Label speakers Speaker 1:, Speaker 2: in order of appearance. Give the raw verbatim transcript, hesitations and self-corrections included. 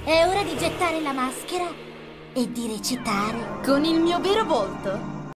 Speaker 1: È ora di gettare la maschera e di recitare.
Speaker 2: Con il mio vero volto.